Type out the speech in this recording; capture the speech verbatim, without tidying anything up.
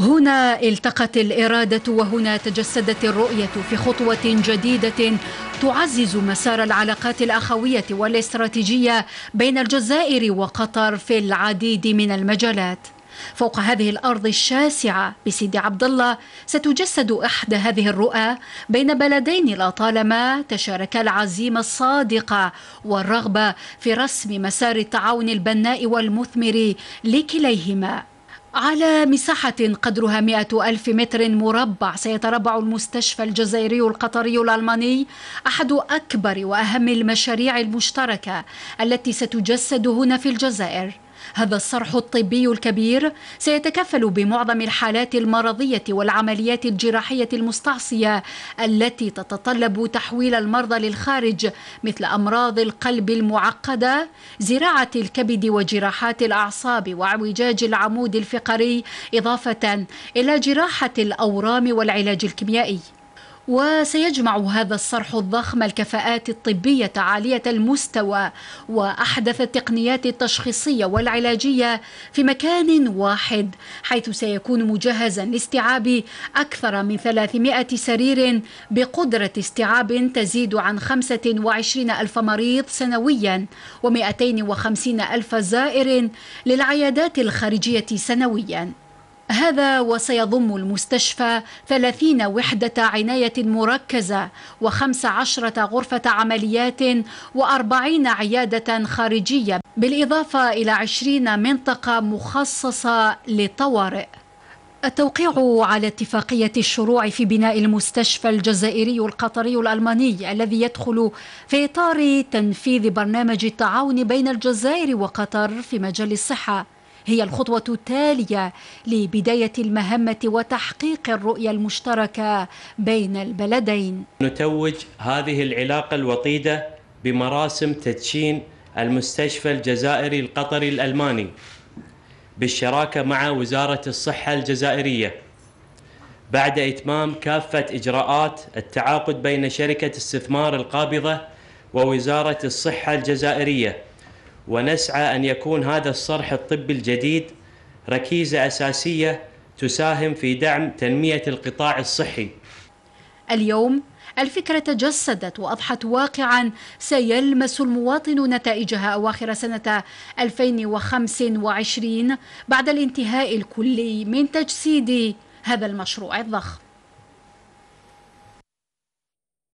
هنا التقت الإرادة وهنا تجسدت الرؤية في خطوة جديدة تعزز مسار العلاقات الأخوية والاستراتيجية بين الجزائر وقطر في العديد من المجالات. فوق هذه الأرض الشاسعة بسيدي عبد الله ستجسد إحدى هذه الرؤى بين بلدين لطالما تشاركا العزيمة الصادقة والرغبة في رسم مسار التعاون البناء والمثمر لكليهما. على مساحة قدرها مئة ألف متر مربع سيتربع المستشفى الجزائري القطري الألماني، أحد أكبر وأهم المشاريع المشتركة التي ستجسد هنا في الجزائر. هذا الصرح الطبي الكبير سيتكفل بمعظم الحالات المرضية والعمليات الجراحية المستعصية التي تتطلب تحويل المرضى للخارج، مثل أمراض القلب المعقدة، زراعة الكبد وجراحات الأعصاب واعوجاج العمود الفقري، إضافة إلى جراحة الأورام والعلاج الكيميائي. وسيجمع هذا الصرح الضخم الكفاءات الطبية عالية المستوى وأحدث التقنيات التشخيصية والعلاجية في مكان واحد، حيث سيكون مجهزا لاستيعاب أكثر من ثلاثمئة سرير بقدرة استيعاب تزيد عن خمسة وعشرين ألف مريض سنويا ومئتين وخمسين ألف زائر للعيادات الخارجية سنويا. هذا وسيضم المستشفى ثلاثين وحدة عناية مركزة وخمس عشرة غرفة عمليات وأربعين عيادة خارجية، بالإضافة إلى عشرين منطقة مخصصة للطوارئ. التوقيع على اتفاقية الشروع في بناء المستشفى الجزائري القطري الألماني الذي يدخل في إطار تنفيذ برنامج التعاون بين الجزائر وقطر في مجال الصحة هي الخطوة التالية لبداية المهمة وتحقيق الرؤية المشتركة بين البلدين. نتوج هذه العلاقة الوطيدة بمراسم تدشين المستشفى الجزائري القطري الألماني بالشراكة مع وزارة الصحة الجزائرية، بعد إتمام كافة إجراءات التعاقد بين شركة استثمار القابضة ووزارة الصحة الجزائرية. ونسعى أن يكون هذا الصرح الطبي الجديد ركيزة أساسية تساهم في دعم تنمية القطاع الصحي. اليوم الفكرة تجسدت وأضحت واقعا سيلمس المواطن نتائجها أواخر سنة ألفين وخمسة وعشرين بعد الانتهاء الكلي من تجسيد هذا المشروع الضخم.